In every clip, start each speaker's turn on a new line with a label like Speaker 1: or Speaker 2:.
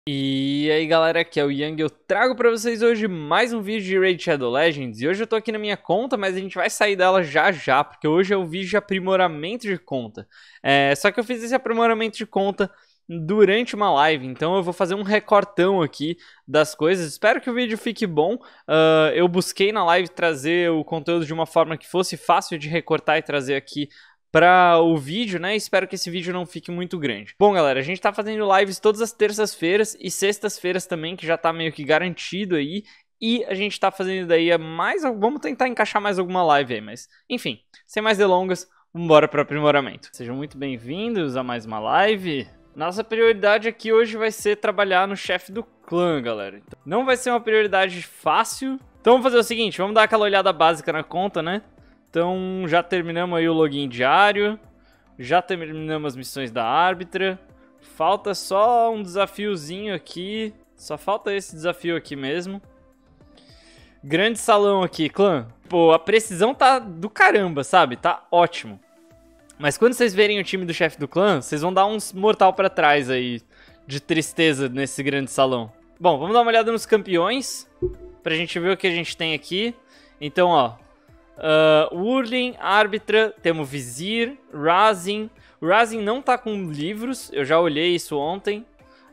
Speaker 1: E aí galera, aqui é o Yang, eu trago pra vocês hoje mais um vídeo de Raid Shadow Legends. E hoje eu tô aqui na minha conta, mas a gente vai sair dela já já, porque hoje é o vídeo de aprimoramento de conta. Só que eu fiz esse aprimoramento de conta durante uma live, então eu vou fazer um recortão aqui das coisas. Espero que o vídeo fique bom. Eu busquei na live trazer o conteúdo de uma forma que fosse fácil de recortar e trazer aqui para o vídeo, né? Espero que esse vídeo não fique muito grande. Bom, galera, a gente tá fazendo lives todas as terças-feiras e sextas-feiras também, que já tá meio que garantido aí. E a gente tá fazendo daí mais... Vamos tentar encaixar mais alguma live aí, mas... Enfim, sem mais delongas, vambora pro aprimoramento. Sejam muito bem-vindos a mais uma live. Nossa prioridade aqui hoje vai ser trabalhar no chefe do clã, galera. Então, não vai ser uma prioridade fácil. Então vamos fazer o seguinte, vamos dar aquela olhada básica na conta, né? Então, já terminamos aí o login diário, já terminamos as missões da árbitra, falta só um desafiozinho aqui, só falta esse desafio aqui mesmo. Grande salão aqui, clã. Pô, a precisão tá do caramba, sabe? Tá ótimo. Mas quando vocês verem o time do chefe do clã, vocês vão dar uns mortal pra trás aí, de tristeza nesse grande salão. Bom, vamos dar uma olhada nos campeões, pra gente ver o que a gente tem aqui. Então, ó... Urlin, Árbitra, temos Vizir, Razin. O Razin não tá com livros, eu já olhei isso ontem.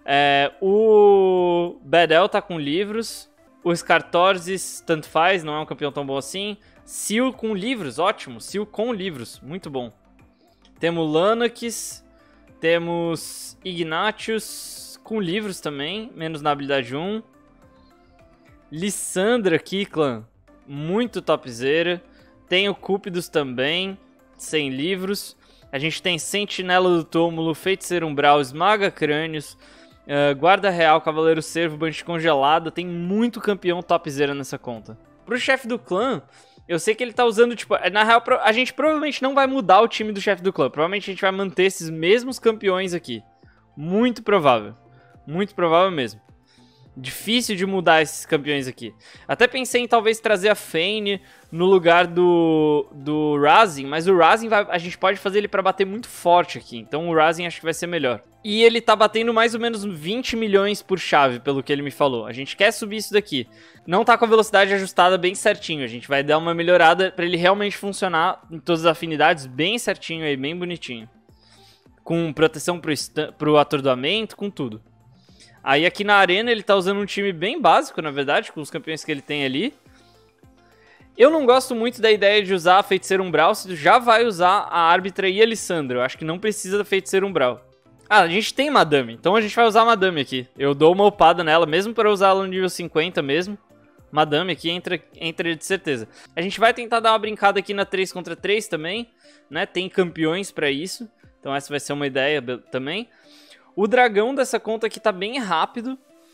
Speaker 1: O Bedel tá com livros. O Skartorzis, tanto faz, não é um campeão tão bom assim. Seal com livros, ótimo. Seal com livros, muito bom. Temos Lanakis, temos Ignatius com livros também, menos na habilidade 1. Lissandra aqui, clã, muito topzera. Tem o Cúpidos também, sem livros. A gente tem Sentinela do Túmulo, Feiticeiro Umbral, Esmaga Crânios, Guarda Real, Cavaleiro Cervo, Banshee Congelado. Tem muito campeão topzera nessa conta. Pro chefe do clã, eu sei que ele tá usando, tipo... Na real, a gente provavelmente não vai mudar o time do chefe do clã. Provavelmente a gente vai manter esses mesmos campeões aqui. Muito provável mesmo. Difícil de mudar esses campeões aqui. Até pensei em talvez trazer a Fane no lugar do Razin, mas o Razin a gente pode fazer ele pra bater muito forte aqui. Então o Razin acho que vai ser melhor. E ele tá batendo mais ou menos 20 milhões por chave, pelo que ele me falou. A gente quer subir isso daqui. Não tá com a velocidade ajustada bem certinho. A gente vai dar uma melhorada pra ele realmente funcionar em todas as afinidades bem certinho aí, bem bonitinho. Com proteção pro atordoamento, com tudo. Aí aqui na arena ele tá usando um time bem básico, na verdade, com os campeões que ele tem ali. Eu não gosto muito da ideia de usar a Feiticeiro Umbral, se tu já vai usar a Árbitra e a Lissandra. Eu acho que não precisa da Feiticeiro Umbral. Ah, a gente tem Madame, então a gente vai usar a Madame aqui. Eu dou uma upada nela, mesmo para usar ela no nível 50 mesmo. Madame aqui entra de certeza. A gente vai tentar dar uma brincada aqui na 3 contra 3 também, né? Tem campeões para isso, então essa vai ser uma ideia também. O dragão dessa conta aqui tá bem rápido.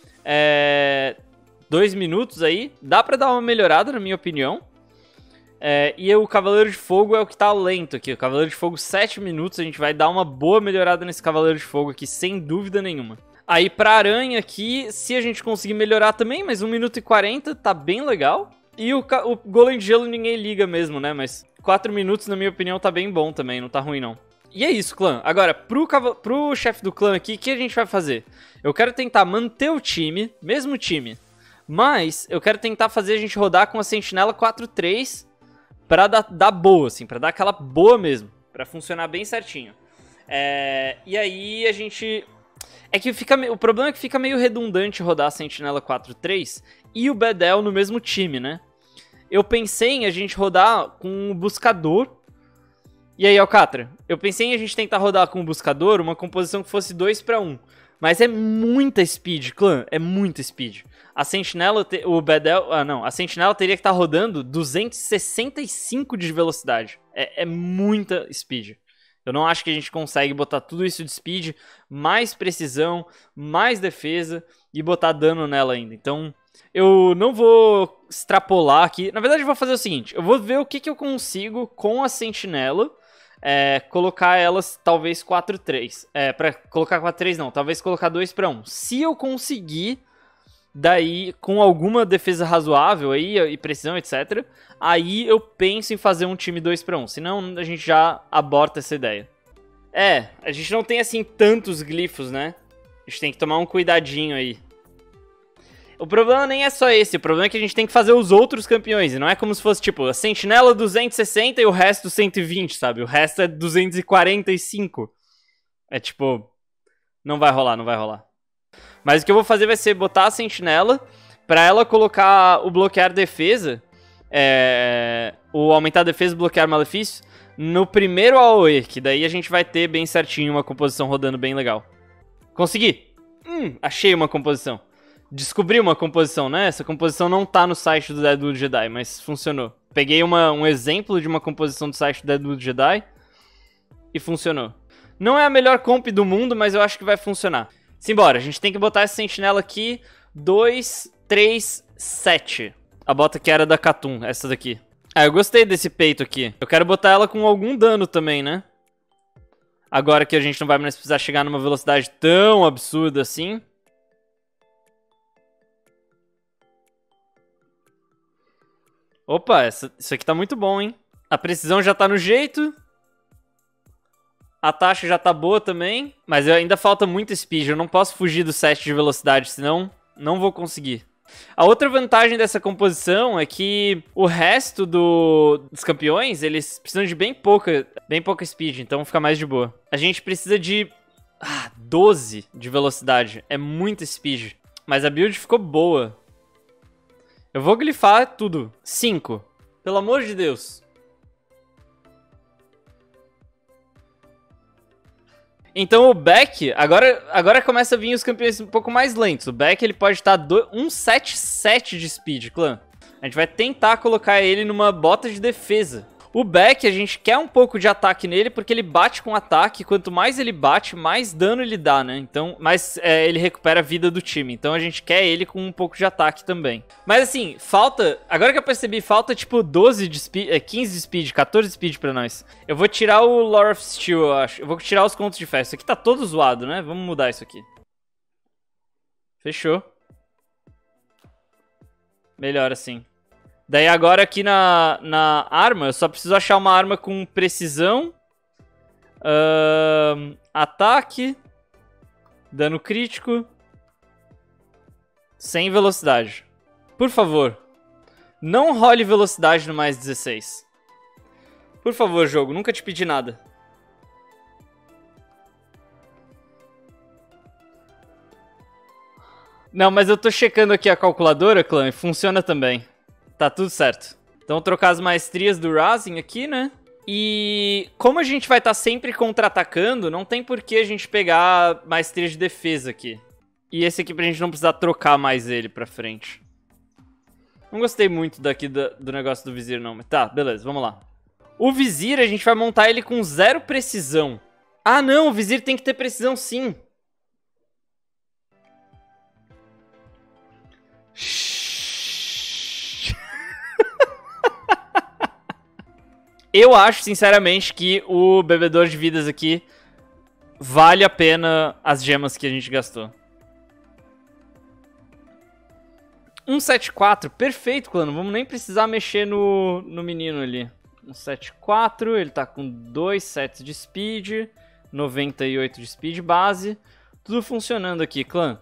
Speaker 1: 2 minutos aí. Dá pra dar uma melhorada, na minha opinião. E o Cavaleiro de Fogo é o que tá lento aqui. O Cavaleiro de Fogo, 7 minutos. A gente vai dar uma boa melhorada nesse Cavaleiro de Fogo aqui, sem dúvida nenhuma. Aí pra Aranha aqui, se a gente conseguir melhorar também, mas 1 minuto e 40 tá bem legal. E o Golem de Gelo ninguém liga mesmo, né? Mas 4 minutos, na minha opinião, tá bem bom também. Não tá ruim, não. E é isso, clã. Agora, pro chefe do clã aqui, o que a gente vai fazer? Eu quero tentar manter o time, mesmo time, mas eu quero tentar fazer a gente rodar com a Sentinela 4-3 pra dar boa, assim, pra dar aquela boa mesmo, pra funcionar bem certinho. E aí a gente... o problema é que fica meio redundante rodar a Sentinela 4-3 e o Bedel no mesmo time, né? Eu pensei em a gente rodar com o Buscador. E aí, Alcatra, eu pensei em a gente tentar rodar com o Buscador uma composição que fosse 2-1. Mas é muita speed, clã, é muita speed. A Sentinela, a Sentinela teria que estar rodando 265 de velocidade. É muita speed. Eu não acho que a gente consegue botar tudo isso de speed, mais precisão, mais defesa e botar dano nela ainda. Então, eu não vou extrapolar aqui. Na verdade, eu vou fazer o seguinte, eu vou ver o que eu consigo com a Sentinela. Colocar elas talvez 4-3. Pra colocar 4-3 não, talvez colocar 2-1. Se eu conseguir, daí com alguma defesa razoável aí, e precisão, etc. Aí eu penso em fazer um time 2-1. Senão a gente já aborta essa ideia. A gente não tem assim tantos glifos, né? A gente tem que tomar um cuidadinho aí. O problema nem é só esse, o problema é que a gente tem que fazer os outros campeões. E não é como se fosse, tipo, a sentinela 260 e o resto 120, sabe? O resto é 245. É tipo... Não vai rolar, não vai rolar. Mas o que eu vou fazer vai ser botar a sentinela pra ela colocar o bloquear defesa, o aumentar a defesa e bloquear malefício, no primeiro AOE, que daí a gente vai ter bem certinho uma composição rodando bem legal. Consegui! Achei uma composição. Descobri uma composição, né? Essa composição não tá no site do Deadwood Jedi, mas funcionou. Peguei um exemplo de uma composição do site do Deadwood Jedi e funcionou. Não é a melhor comp do mundo, mas eu acho que vai funcionar. Simbora, a gente tem que botar essa sentinela aqui. 2, 3, 7. A bota que era da Katun, essa daqui. Ah, eu gostei desse peito aqui. Eu quero botar ela com algum dano também, né? Agora que a gente não vai mais precisar chegar numa velocidade tão absurda assim. Opa, isso aqui tá muito bom, hein? A precisão já tá no jeito. A taxa já tá boa também. Mas ainda falta muito speed. Eu não posso fugir do 7 de velocidade, senão não vou conseguir. A outra vantagem dessa composição é que o resto dos campeões, eles precisam de bem pouca speed, então fica mais de boa. A gente precisa de 12 de velocidade. É muita speed. Mas a build ficou boa. Eu vou glifar tudo. 5. Pelo amor de Deus. Então o back, agora começa a vir os campeões um pouco mais lentos. O back ele pode estar 177 de speed, clã. A gente vai tentar colocar ele numa bota de defesa. O back, a gente quer um pouco de ataque nele, porque ele bate com ataque. Quanto mais ele bate, mais dano ele dá, né? Então, mais ele recupera a vida do time. Então a gente quer ele com um pouco de ataque também. Mas assim, falta... Agora que eu percebi, falta tipo 12 de speed, 15 de speed, 14 de speed pra nós. Eu vou tirar o Lore of Steel, eu acho. Eu vou tirar os contos de fé. Isso aqui tá todo zoado, né? Vamos mudar isso aqui. Fechou. Melhor assim. Daí agora aqui na arma, eu só preciso achar uma arma com precisão, ataque, dano crítico, sem velocidade. Por favor, não role velocidade no mais 16. Por favor, jogo, nunca te pedi nada. Não, mas eu tô checando aqui a calculadora, clã, e funciona também. Tá tudo certo. Então, trocar as maestrias do Razin aqui, né? E como a gente vai estar sempre contra-atacando, não tem por que a gente pegar maestria de defesa aqui. E esse aqui pra gente não precisar trocar mais ele pra frente. Não gostei muito daqui do negócio do Vizir, não. Mas tá, beleza, vamos lá. O Vizir, a gente vai montar ele com 0 precisão. Ah, não, o Vizir tem que ter precisão sim. Eu acho, sinceramente, que o bebedor de vidas aqui vale a pena as gemas que a gente gastou. 174, perfeito, clã. Não vamos nem precisar mexer no menino ali. 174, ele tá com 2 sets de speed, 98 de speed base. Tudo funcionando aqui, clã.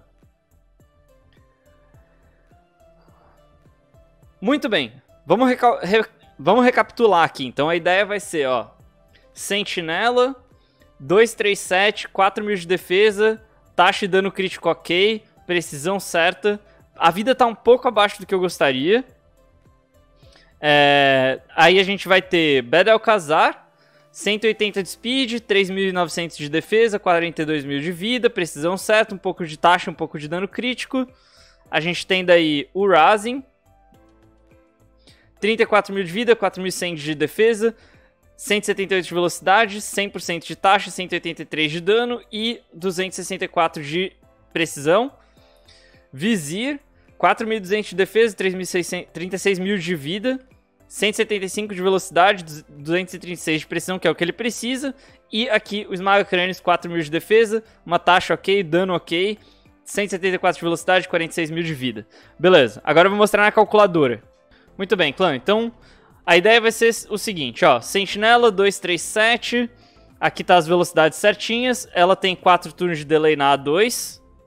Speaker 1: Muito bem, vamos recapitular aqui. Então a ideia vai ser, ó, sentinela, 237, 4000 de defesa, taxa de dano crítico ok, precisão certa. A vida tá um pouco abaixo do que eu gostaria. Aí a gente vai ter Bad-el-Kazar, 180 de speed, 3.900 de defesa, 42.000 de vida, precisão certa, um pouco de taxa, um pouco de dano crítico. A gente tem daí o Razin, 34.000 de vida, 4.100 de defesa, 178 de velocidade, 100% de taxa, 183 de dano e 264 de precisão. Vizir, 4.200 de defesa, 36.000 de vida, 175 de velocidade, 236 de precisão, que é o que ele precisa. E aqui o Esmaga Crânios, 4.000 de defesa, uma taxa ok, dano ok, 174 de velocidade, 46.000 de vida. Beleza, agora eu vou mostrar na calculadora. Muito bem, clã. Então, a ideia vai ser o seguinte, ó. Sentinela, 237. Aqui tá as velocidades certinhas. Ela tem 4 turnos de delay na A2.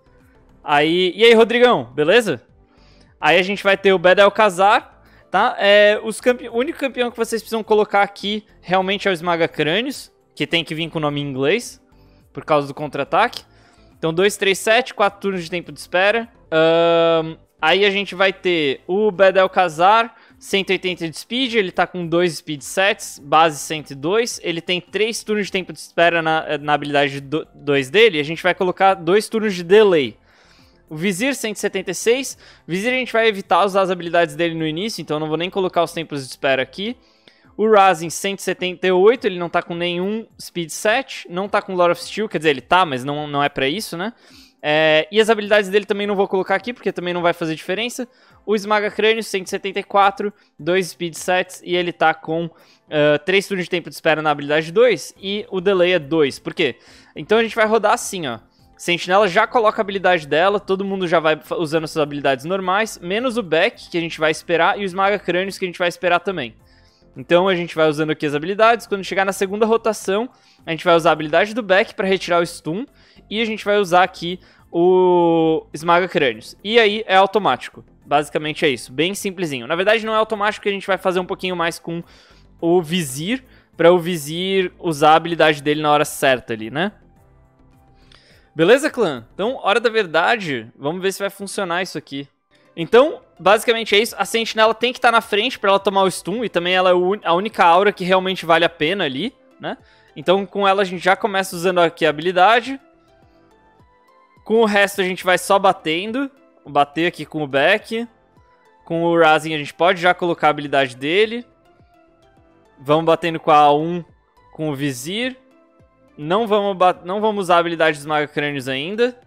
Speaker 1: Aí, e aí, Rodrigão, beleza? Aí a gente vai ter o Bad-El-Khazar, tá? O único campeão que vocês precisam colocar aqui realmente é o Esmaga-Crânios, que tem que vir com o nome em inglês, por causa do contra-ataque. Então 2, 3, 7, 4 turnos de tempo de espera. Aí a gente vai ter o Bad-El-Khazar, 180 de speed, ele tá com 2 speed sets, base 102. Ele tem 3 turnos de tempo de espera na habilidade 2 dele, e a gente vai colocar 2 turnos de delay. O Vizir 176, Vizir a gente vai evitar usar as habilidades dele no início, então eu não vou nem colocar os tempos de espera aqui. O Razin 178, ele não tá com nenhum speed set, não tá com Lord of Steel, quer dizer, ele tá, mas não é pra isso, né? E as habilidades dele também não vou colocar aqui, porque também não vai fazer diferença. O Esmaga-Crânio 174, 2 speed sets, e ele tá com 3 turnos de tempo de espera na habilidade 2, e o delay é 2. Por quê? Então a gente vai rodar assim, ó. Sentinela já coloca a habilidade dela, todo mundo já vai usando suas habilidades normais, menos o Beck, que a gente vai esperar, e o Esmaga-Crânios, que a gente vai esperar também. Então a gente vai usando aqui as habilidades, quando chegar na segunda rotação, a gente vai usar a habilidade do Beck para retirar o stun, e a gente vai usar aqui o Esmaga-Crânios. E aí é automático, basicamente é isso, bem simplesinho. Na verdade não é automático, porque a gente vai fazer um pouquinho mais com o Vizir, para o Vizir usar a habilidade dele na hora certa ali, né? Beleza, clã? Então, hora da verdade, vamos ver se vai funcionar isso aqui. Então, basicamente é isso. A Sentinela tem que estar na frente para ela tomar o stun, e também ela é a única aura que realmente vale a pena ali, né? Então, com ela a gente já começa usando aqui a habilidade. Com o resto a gente vai só batendo. Bater aqui com o Beck. Com o Razin a gente pode já colocar a habilidade dele. Vamos batendo com a A1 com o Vizir. Não vamos usar a habilidade dos Esmaga-Crânios ainda.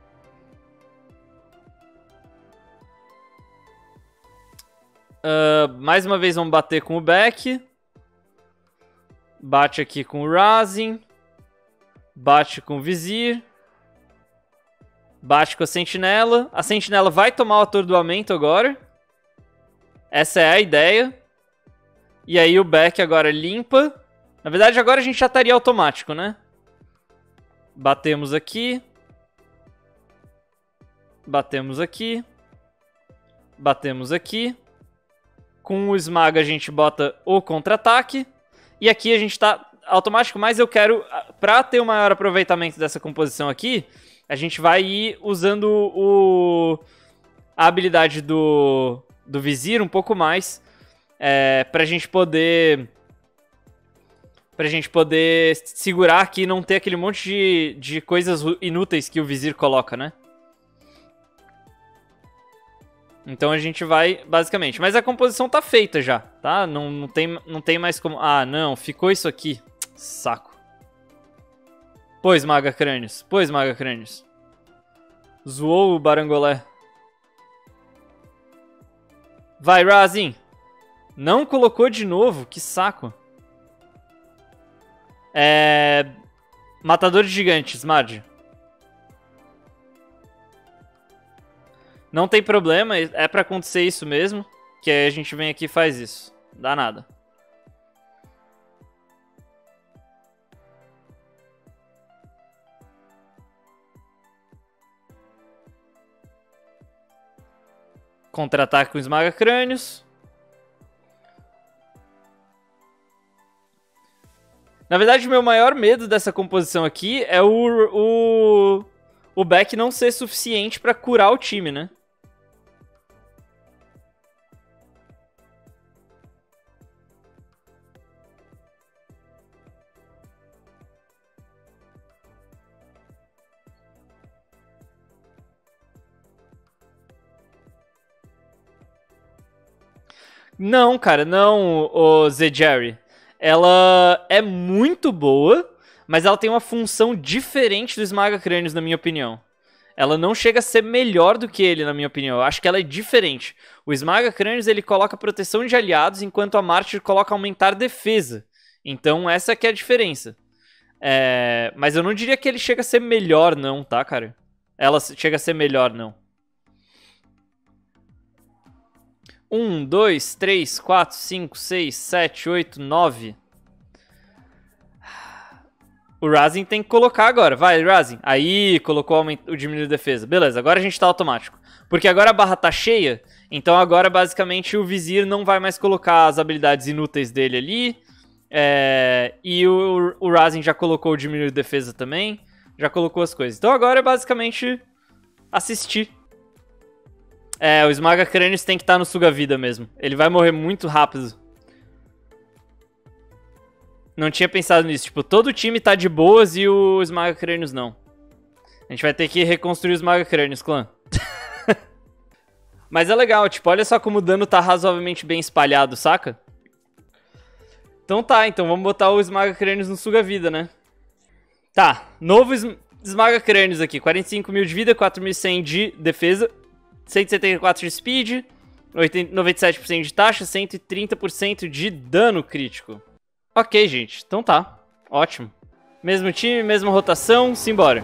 Speaker 1: Mais uma vez vamos bater com o Beck. Bate aqui com o Razin. Bate com o Vizir. Bate com a Sentinela. A Sentinela vai tomar o atordoamento agora. Essa é a ideia. E aí o Beck agora limpa. Na verdade agora a gente já estaria automático, né? Batemos aqui. Batemos aqui. Batemos aqui. Com o Esmaga a gente bota o contra-ataque. E aqui a gente tá automático, mas eu quero, pra ter o maior aproveitamento dessa composição aqui, a gente vai ir usando a habilidade do Vizir um pouco mais. Pra gente poder segurar aqui e não ter aquele monte de coisas inúteis que o Vizir coloca, né? Então a gente vai, basicamente. Mas a composição tá feita já, tá? Não tem mais como... Ah, não, ficou isso aqui. Saco. Pois, Esmaga-Crânios. Pois, Esmaga-Crânios. Zoou o Barangolé. Vai, Razin. Não colocou de novo, que saco. Matador de gigantes, Mard. Não tem problema, é pra acontecer isso mesmo. Que aí a gente vem aqui e faz isso. Dá nada. Contra-ataque com Esmaga-Crânios. Na verdade, o meu maior medo dessa composição aqui é o Beck não ser suficiente pra curar o time, né? Não, cara, não, o Zé Jerry. Ela é muito boa, mas ela tem uma função diferente do Esmaga-Crânios, na minha opinião. Ela não chega a ser melhor do que ele, na minha opinião. Eu acho que ela é diferente. O Esmaga-Crânios, ele coloca proteção de aliados, enquanto a Mártir coloca aumentar defesa. Então essa que é a diferença. Mas eu não diria que ele chega a ser melhor não, tá, cara? Ela chega a ser melhor não. 1, 2, 3, 4, 5, 6, 7, 8, 9. O Razin tem que colocar agora. Vai, Razin. Aí, colocou o diminuir de defesa. Beleza, agora a gente tá automático. Porque agora a barra tá cheia, então agora basicamente o Vizir não vai mais colocar as habilidades inúteis dele ali. E o Razin já colocou o diminuir de defesa também. Já colocou as coisas. Então agora é basicamente assistir. O Esmaga Crânios tem que estar no Suga-Vida mesmo. Ele vai morrer muito rápido. Não tinha pensado nisso. Tipo, todo o time tá de boas e o Esmaga Crânios não. A gente vai ter que reconstruir os Esmaga Crânios, clã. Mas é legal, tipo, olha só como o dano tá razoavelmente bem espalhado, saca? Então tá, então vamos botar o Esmaga Crânios no Suga-Vida, né? Tá, novo Esmaga Crânios aqui. 45 mil de vida, 4.100 de defesa, 174 de speed, 97% de taxa, 130% de dano crítico. Ok, gente, então tá, ótimo. Mesmo time, mesma rotação, simbora.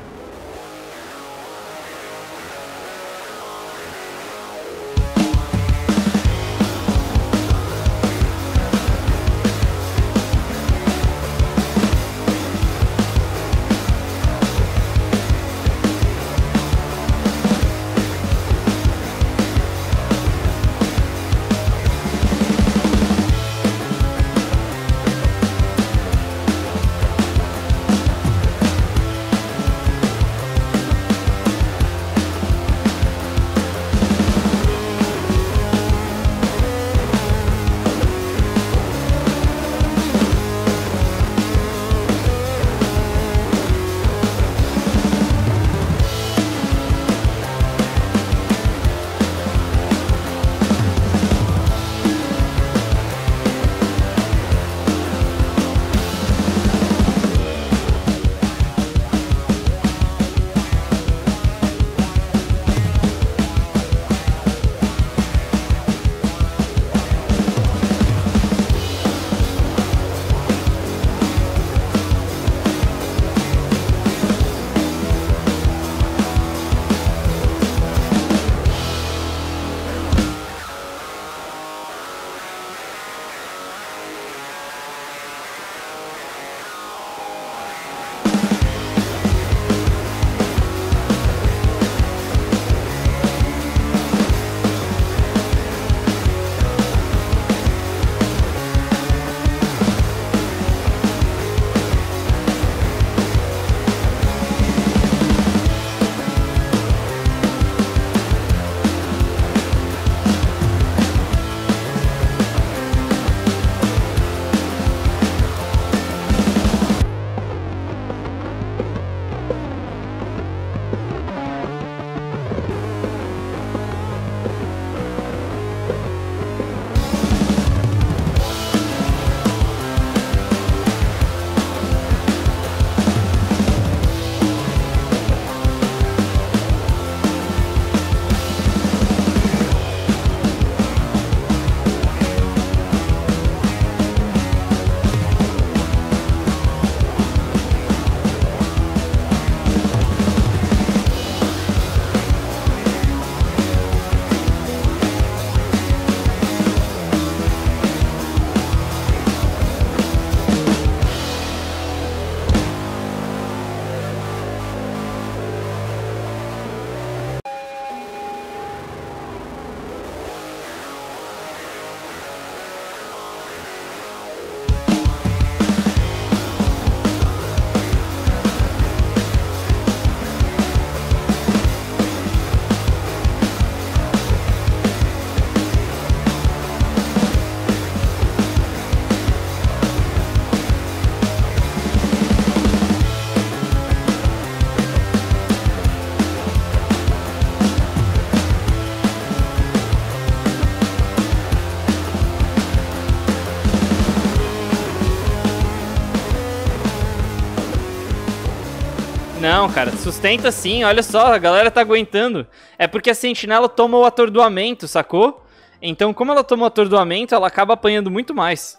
Speaker 1: Não, cara, sustenta sim, olha só, a galera tá aguentando. É porque a sentinela toma o atordoamento, sacou? Então, como ela toma o atordoamento, ela acaba apanhando muito mais.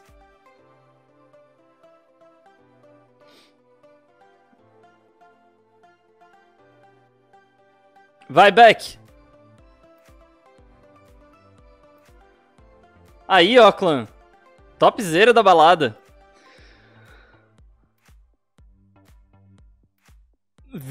Speaker 1: Vai, Beck. Aí, ó, clã. Topzera da balada.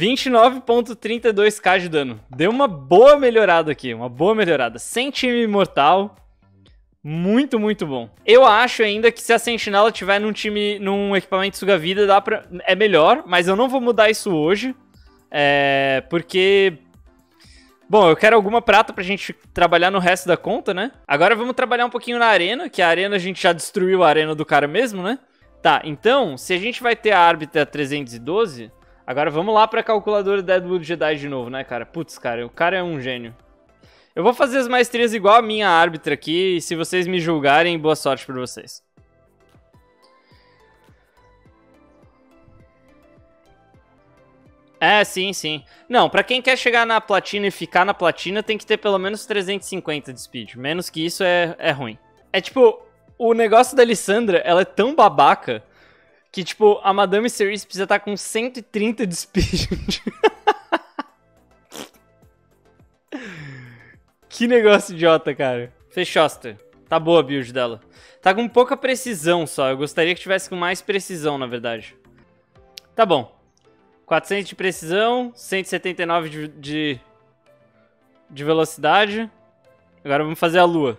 Speaker 1: 29.32k de dano. Deu uma boa melhorada aqui, uma boa melhorada. Sem time imortal. Muito, muito bom. Eu acho ainda que se a Sentinela tiver num equipamento suga-vida, é melhor, mas eu não vou mudar isso hoje. Porque... Bom, eu quero alguma prata pra gente trabalhar no resto da conta, né? Agora vamos trabalhar um pouquinho na arena, que a arena a gente já destruiu a arena do cara mesmo, né? Tá, então, se a gente vai ter a árbitra 312, agora vamos lá pra calculadora Deadwood Jedi de novo, né, cara? Putz, cara, o cara é um gênio. Eu vou fazer as maestrias igual a minha árbitra aqui, e se vocês me julgarem, boa sorte pra vocês. Sim, sim. Não, pra quem quer chegar na platina e ficar na platina, tem que ter pelo menos 350 de speed. Menos que isso é ruim. É tipo, o negócio da Lissandra, ela é tão babaca que, tipo, a Madame Cerise precisa estar com 130 de speed. Que negócio idiota, cara. Fechosta. Tá boa a build dela. Tá com pouca precisão só. Eu gostaria que tivesse com mais precisão, na verdade. Tá bom. 400 de precisão, 179 de velocidade. Agora vamos fazer a lua.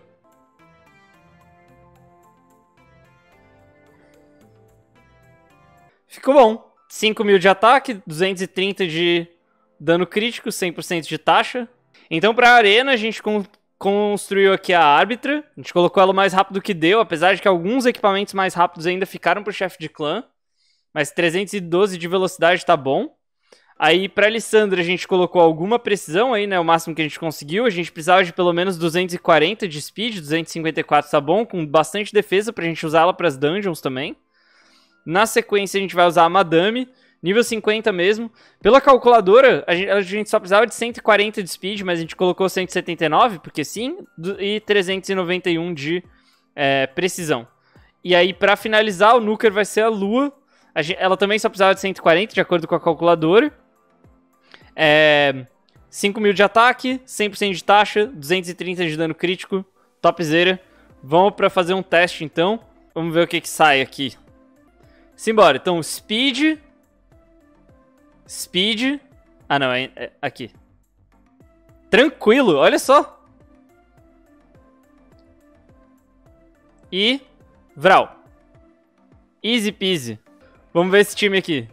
Speaker 1: Ficou bom. 5.000 de ataque, 230 de dano crítico, 100% de taxa. Então pra arena a gente construiu aqui a árbitra. A gente colocou ela o mais rápido que deu, apesar de que alguns equipamentos mais rápidos ainda ficaram pro chefe de clã. Mas 312 de velocidade tá bom. Aí pra Lissandra a gente colocou alguma precisão aí, né? O máximo que a gente conseguiu. A gente precisava de pelo menos 240 de speed, 254 tá bom. Com bastante defesa pra gente usar ela pras dungeons também. Na sequência a gente vai usar a Madame, nível 50 mesmo. Pela calculadora, a gente só precisava de 140 de speed, mas a gente colocou 179, porque sim. E 391 de precisão. E aí pra finalizar, o Nuker vai ser a Lua. Ela também só precisava de 140, de acordo com a calculadora. 5.000 de ataque, 100% de taxa, 230 de dano crítico. Topzera. Vamos pra fazer um teste, então. Vamos ver o que sai aqui. Simbora. Então, Speed. Speed. Ah, não. É aqui. Tranquilo. Olha só. E... Vral. Easy peasy. Vamos ver esse time aqui.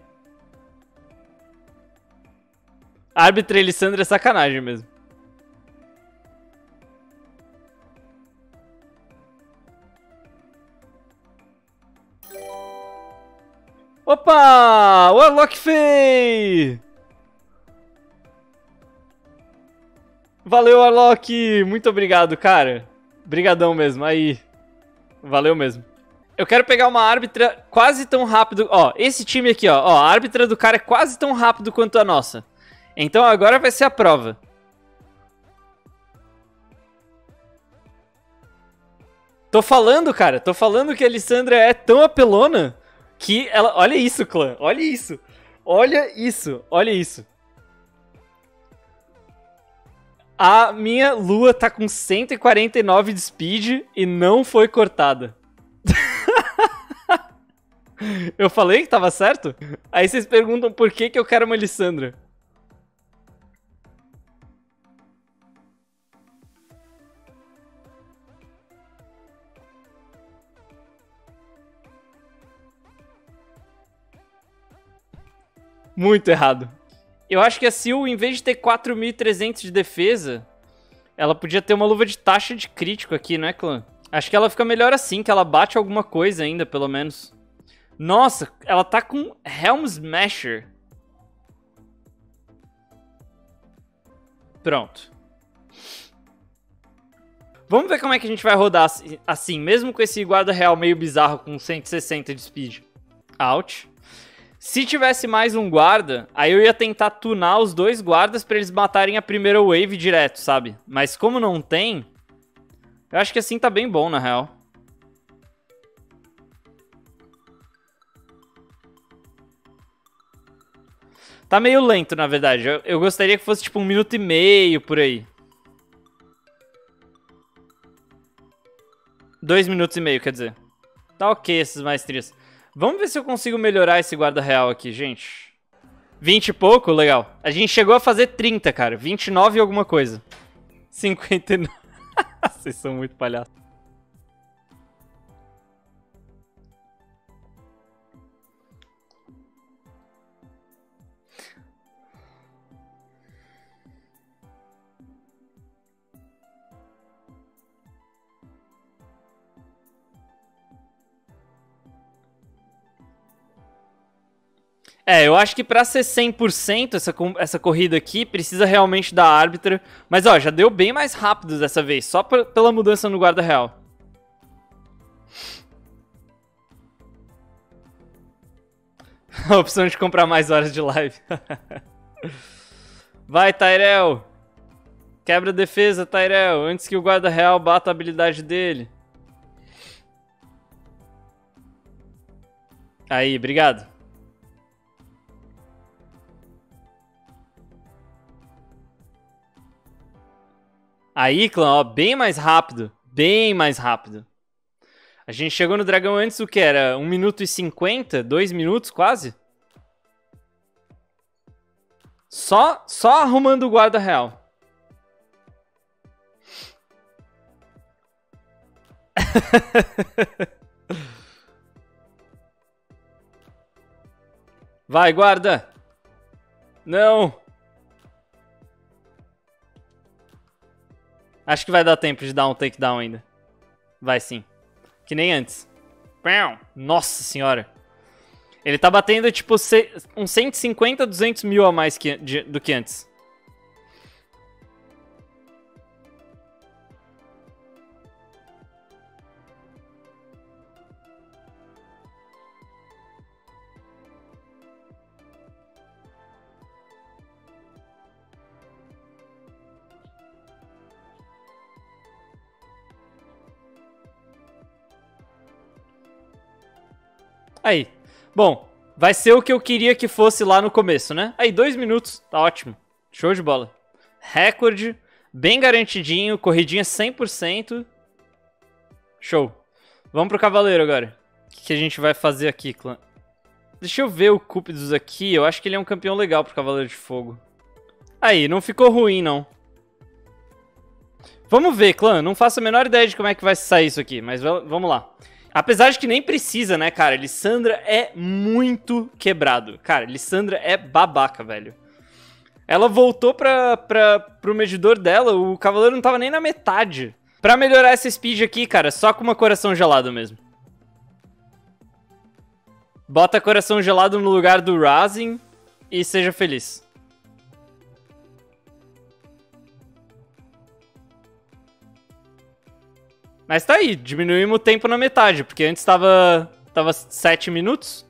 Speaker 1: Árbitra e Lissandra é sacanagem mesmo. Opa! Warlock Fei! Valeu, Warlock! Muito obrigado, cara. Brigadão mesmo. Aí. Valeu mesmo. Eu quero pegar uma árbitra quase tão rápido... Ó, esse time aqui, ó. A árbitra do cara é quase tão rápido quanto a nossa. Então agora vai ser a prova. Tô falando, cara. Tô falando que a Lissandra é tão apelona que ela... Olha isso, clã. Olha isso. Olha isso. Olha isso. A minha lua tá com 149 de speed e não foi cortada. Eu falei que tava certo? Aí vocês perguntam por que eu quero uma Lissandra. Muito errado. Eu acho que a Sil, em vez de ter 4.300 de defesa, ela podia ter uma luva de taxa de crítico aqui, não é, clã? Acho que ela fica melhor assim, que ela bate alguma coisa ainda, pelo menos. Nossa, ela tá com Helm Smasher. Pronto. Vamos ver como é que a gente vai rodar assim, mesmo com esse guarda real meio bizarro com 160 de speed. Out. Se tivesse mais um guarda, aí eu ia tentar tunar os dois guardas pra eles matarem a primeira wave direto, sabe? Mas como não tem, eu acho que assim tá bem bom, na real. Tá meio lento, na verdade. Eu gostaria que fosse tipo 1 minuto e meio, por aí. 2 minutos e meio, quer dizer. Tá ok essas maestrias. Vamos ver se eu consigo melhorar esse guarda real aqui, gente. 20 e pouco? Legal. A gente chegou a fazer 30, cara. 29 e alguma coisa. 59. Vocês são muito palhaços. É, eu acho que pra ser 100% essa corrida aqui, precisa realmente da árbitra. Mas, ó, já deu bem mais rápido dessa vez, só pela mudança no guarda real. A opção de comprar mais horas de live. Vai, Tyrell. Quebra a defesa, Tyrell, antes que o guarda real bata a habilidade dele. Aí, obrigado. Aí, clã, ó, bem mais rápido. Bem mais rápido. A gente chegou no dragão antes o que era? 1 minuto e 50? 2 minutos quase? Só arrumando o guarda real. Vai, guarda. Não. Acho que vai dar tempo de dar um takedown ainda. Vai sim. Que nem antes. Nossa senhora. Ele tá batendo tipo uns 150, 200 mil a mais do que antes. Aí. Bom, vai ser o que eu queria que fosse lá no começo, né? Aí, 2 minutos. Tá ótimo. Show de bola. Recorde. Bem garantidinho. Corridinha 100%. Show. Vamos pro cavaleiro agora. O que a gente vai fazer aqui, clã? Deixa eu ver o Cúpidos aqui. Eu acho que ele é um campeão legal pro Cavaleiro de Fogo. Aí, não ficou ruim, não. Vamos ver, clã. Não faço a menor ideia de como é que vai sair isso aqui, mas vamos lá. Apesar de que nem precisa, né, cara? Lissandra é muito quebrado. Cara, Lissandra é babaca, velho. Ela voltou pro medidor dela, o cavaleiro não tava nem na metade. Pra melhorar essa speed aqui, cara, só com uma coração gelado mesmo. Bota coração gelado no lugar do Razin e seja feliz. Mas tá aí, diminuímos o tempo na metade, porque antes tava 7 minutos.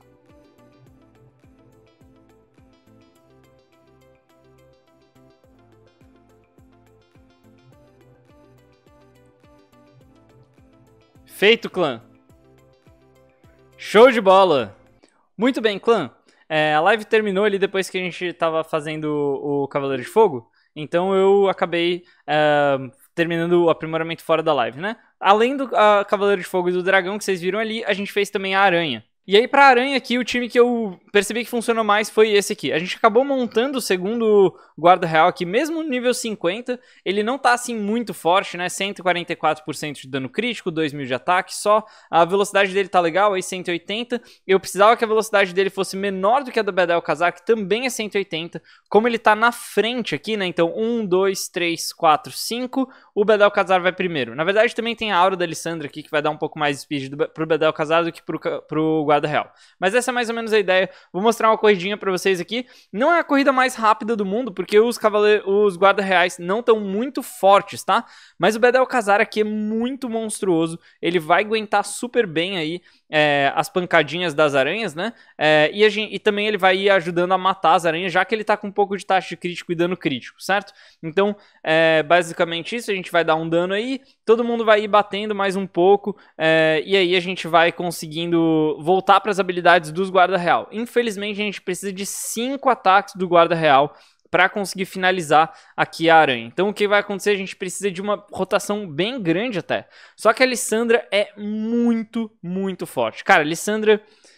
Speaker 1: Feito, clã. Show de bola. Muito bem, clã. A live terminou ali depois que a gente tava fazendo o Cavaleiro de Fogo. Então eu acabei terminando o aprimoramento fora da live, né? Além do Cavaleiro de Fogo e do Dragão que vocês viram ali, a gente fez também a Aranha. E aí pra Aranha aqui, o time que eu percebi que funcionou mais foi esse aqui. A gente acabou montando o segundo guarda real aqui, mesmo no nível 50. Ele não tá assim muito forte, né? 144% de dano crítico, 2000 de ataque só. A velocidade dele tá legal, aí 180. Eu precisava que a velocidade dele fosse menor do que a do Bad-El-Khazar, que também é 180. Como ele tá na frente aqui, né? Então 1, 2, 3, 4, 5. O Bad-El-Khazar vai primeiro. Na verdade também tem a aura da Lissandra aqui, que vai dar um pouco mais de speed pro Bad-El-Khazar do que pro guarda real. Mas essa é mais ou menos a ideia. Vou mostrar uma corridinha pra vocês aqui. Não é a corrida mais rápida do mundo, porque os guarda reais não estão muito fortes, tá? Mas o Bad-El-Khazar aqui é muito monstruoso. Ele vai aguentar super bem aí as pancadinhas das aranhas, né? E também ele vai ir ajudando a matar as aranhas, já que ele tá com um pouco de taxa de crítico e dano crítico, certo? Então, basicamente isso. A gente vai dar um dano aí, todo mundo vai ir batendo mais um pouco, e aí a gente vai conseguindo voltar para as habilidades dos guarda real. Infelizmente a gente precisa de 5 ataques do guarda real para conseguir finalizar aqui a aranha. Então o que vai acontecer? A gente precisa de uma rotação bem grande até. Só que a Lissandra é muito, muito forte. Cara, a Lissandra...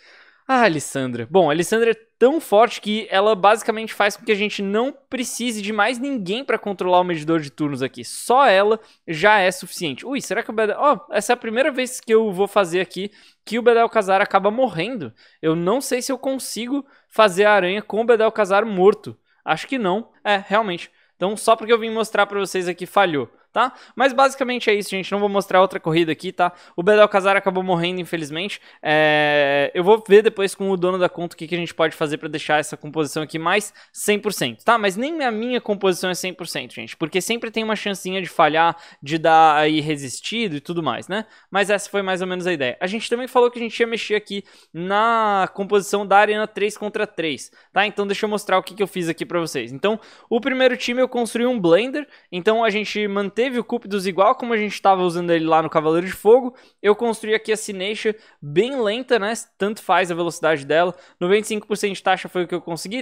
Speaker 1: Ah, Alessandra. Bom, a Alessandra é tão forte que ela basicamente faz com que a gente não precise de mais ninguém para controlar o medidor de turnos aqui. Só ela já é suficiente. Ui, será que o Bedel... essa é a primeira vez que eu vou fazer aqui que o Bedel'Khazar acaba morrendo. Eu não sei se eu consigo fazer a aranha com o Bedel'Khazar morto. Acho que não. É, realmente. Então, só porque eu vim mostrar pra vocês aqui, falhou, tá? Mas basicamente é isso, gente. Não vou mostrar outra corrida aqui, tá? O Bedel'Khazar acabou morrendo, infelizmente. Eu vou ver depois com o dono da conta o que a gente pode fazer pra deixar essa composição aqui mais 100%, tá? Mas nem a minha composição é 100%, gente. Porque sempre tem uma chancinha de falhar, de dar aí resistido e tudo mais, né? Mas essa foi mais ou menos a ideia. A gente também falou que a gente ia mexer aqui na composição da arena 3 contra 3, tá? Então deixa eu mostrar o que eu fiz aqui pra vocês. Então, o primeiro time eu construí um Blender, então a gente manteve o Cúpidos igual como a gente estava usando ele lá no Cavaleiro de Fogo. Eu construí aqui a Sineisha bem lenta, né? Tanto faz a velocidade dela. 95% de taxa foi o que eu consegui,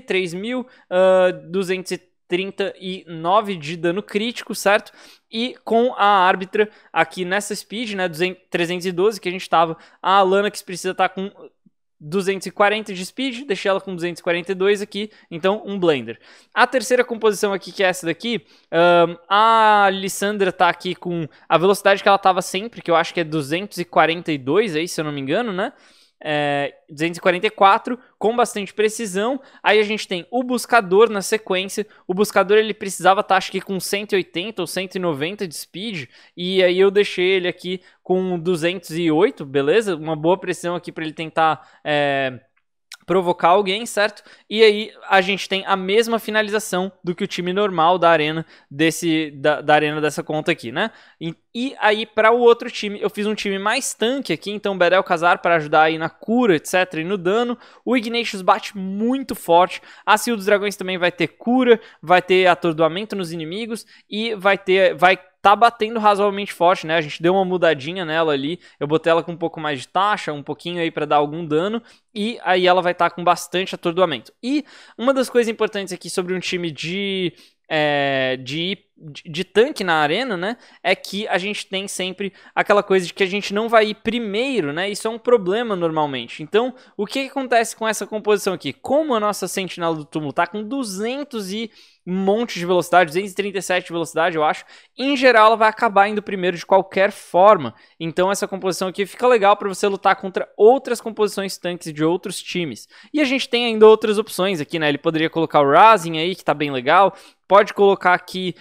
Speaker 1: 3.239 de dano crítico, certo? E com a Árbitra aqui nessa speed, né? 312 que a gente estava. A Lanax precisa estar com 240 de speed, deixei ela com 242 aqui, então um Blender. A terceira composição aqui, que é essa daqui, a Lissandra tá aqui com a velocidade que ela tava sempre, que eu acho que é 242 aí, se eu não me engano, né? 244, com bastante precisão. Aí a gente tem o buscador na sequência. O buscador ele precisava estar acho que com 180 ou 190 de speed, e aí eu deixei ele aqui com 208, beleza? Uma boa precisão aqui para ele tentar provocar alguém, certo? E aí a gente tem a mesma finalização do que o time normal da arena da arena dessa conta aqui, né? E aí para o outro time, eu fiz um time mais tanque aqui, então Bedel'Khazar para ajudar aí na cura, etc, e no dano. O Ignatius bate muito forte. A Seal dos Dragões também vai ter cura, vai ter atordoamento nos inimigos e vai tá batendo razoavelmente forte, né? A gente deu uma mudadinha nela ali. Eu botei ela com um pouco mais de taxa, um pouquinho aí para dar algum dano. E aí ela vai estar com bastante atordoamento. E uma das coisas importantes aqui sobre um time de tanque na arena, né, é que a gente tem sempre aquela coisa de que a gente não vai ir primeiro, né, isso é um problema normalmente. Então, o que acontece com essa composição aqui? Como a nossa Sentinela do Túmulo tá com 200 e um monte de velocidade, 237 de velocidade, eu acho, em geral ela vai acabar indo primeiro de qualquer forma. Então essa composição aqui fica legal para você lutar contra outras composições tanques de outros times. E a gente tem ainda outras opções aqui, né? Ele poderia colocar o Razin aí, que tá bem legal. Pode colocar aqui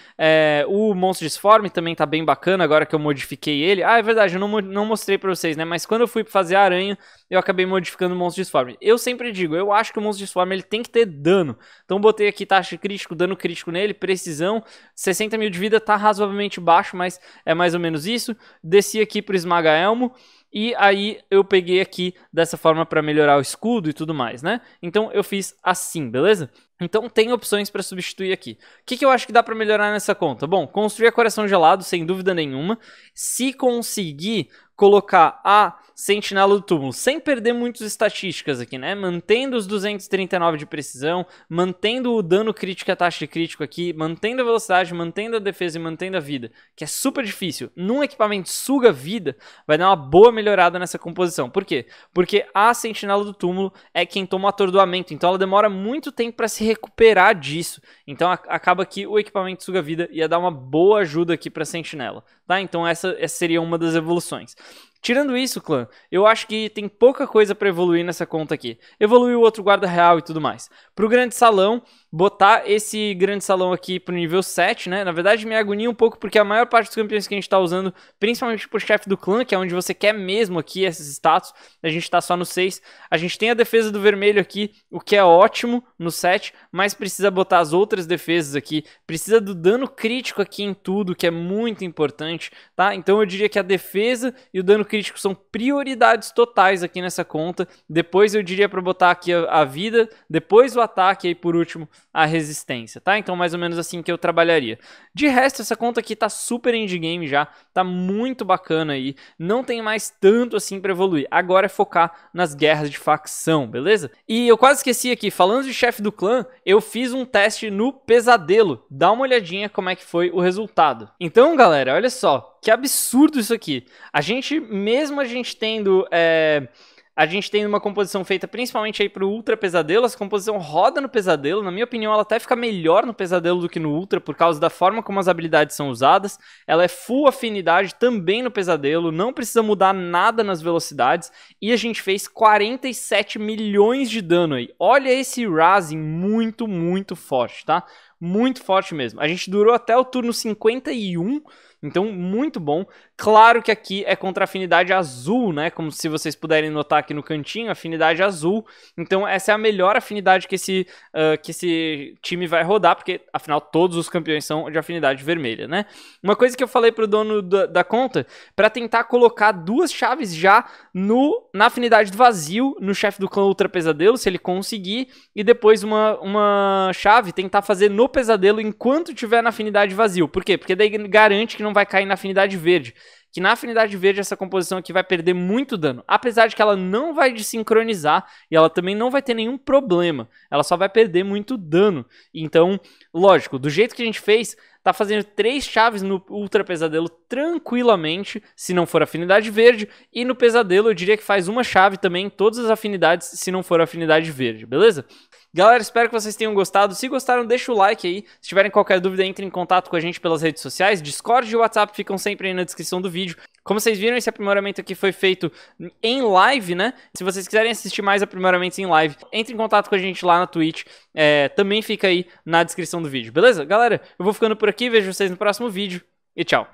Speaker 1: o Monstro Disforme, também tá bem bacana, agora que eu modifiquei ele. Ah, é verdade, eu não mostrei pra vocês, né? Mas quando eu fui fazer a aranha, eu acabei modificando o Monstro Disforme. Eu sempre digo, eu acho que o Monstro Disforme ele tem que ter dano. Então botei aqui taxa crítico, dano crítico nele, precisão. 60 mil de vida tá razoavelmente baixo, mas é mais ou menos isso. Desci aqui pro Esmaga-Elmo. E aí eu peguei aqui dessa forma para melhorar o escudo e tudo mais, né? Então eu fiz assim, beleza? Então tem opções para substituir aqui. O que eu acho que dá para melhorar nessa conta? Bom, construir a Coração Gelado, sem dúvida nenhuma. Se conseguir colocar a Sentinela do Túmulo, sem perder muitas estatísticas aqui, né? Mantendo os 239 de precisão, mantendo o dano crítico e a taxa de crítico aqui, mantendo a velocidade, mantendo a defesa e mantendo a vida, que é super difícil. Num equipamento suga vida, vai dar uma boa melhorada nessa composição. Por quê? Porque a Sentinela do Túmulo é quem toma o atordoamento, então ela demora muito tempo para se recuperar disso. Então acaba que o equipamento suga vida ia dar uma boa ajuda aqui para a Sentinela, tá? Então essa seria uma das evoluções. Tirando isso, clã, eu acho que tem pouca coisa para evoluir nessa conta aqui. Evoluir o outro guarda real e tudo mais. Pro grande salão, botar esse grande salão aqui pro nível 7, né? Na verdade, me agonia um pouco porque a maior parte dos campeões que a gente tá usando, principalmente pro chefe do clã, que é onde você quer mesmo aqui esses status, a gente tá só no 6. A gente tem a defesa do vermelho aqui, o que é ótimo no 7, mas precisa botar as outras defesas aqui. Precisa do dano crítico aqui em tudo, que é muito importante, tá? Então eu diria que a defesa e o dano crítico são prioridades totais aqui nessa conta. Depois eu diria para botar aqui a vida, depois o ataque e aí por último a resistência, tá? Então mais ou menos assim que eu trabalharia. De resto, essa conta aqui tá super endgame já, tá muito bacana aí, não tem mais tanto assim para evoluir. Agora é focar nas guerras de facção, beleza? E eu quase esqueci aqui, falando de chefe do clã, eu fiz um teste no Pesadelo. Dá uma olhadinha como é que foi o resultado. Então, galera, olha só, que absurdo isso aqui. Mesmo a gente tendo A gente tem uma composição feita principalmente aí pro Ultra Pesadelo. Essa composição roda no Pesadelo. Na minha opinião, ela até fica melhor no Pesadelo do que no Ultra, por causa da forma como as habilidades são usadas. Ela é full afinidade também no Pesadelo. Não precisa mudar nada nas velocidades. E a gente fez 47 milhões de dano aí. Olha esse Razing muito, muito forte, tá? Muito forte mesmo. A gente durou até o turno 51, então muito bom. Claro que aqui é contra a afinidade azul, né? Como se vocês puderem notar aqui no cantinho, afinidade azul. Então essa é a melhor afinidade que esse time vai rodar, porque afinal todos os campeões são de afinidade vermelha, né? Uma coisa que eu falei pro dono da conta, para tentar colocar 2 chaves já na afinidade do vazio, no chefe do clã Ultra Pesadelo, se ele conseguir, e depois uma chave tentar fazer no Pesadelo enquanto tiver na afinidade vazio. Por quê? Porque daí garante que não vai cair na afinidade verde. Que na afinidade verde essa composição aqui vai perder muito dano. Apesar de que ela não vai desincronizar e ela também não vai ter nenhum problema. Ela só vai perder muito dano. Então, lógico, do jeito que a gente fez, tá fazendo 3 chaves no Ultra Pesadelo tranquilamente, se não for afinidade verde. E no Pesadelo eu diria que faz uma chave também em todas as afinidades, se não for afinidade verde, beleza? Galera, espero que vocês tenham gostado. Se gostaram, deixa o like aí. Se tiverem qualquer dúvida, entre em contato com a gente pelas redes sociais. Discord e WhatsApp ficam sempre aí na descrição do vídeo. Como vocês viram, esse aprimoramento aqui foi feito em live, né? Se vocês quiserem assistir mais aprimoramentos em live, entre em contato com a gente lá na Twitch. Também fica aí na descrição do vídeo, beleza? Galera, eu vou ficando por aqui. Vejo vocês no próximo vídeo e tchau.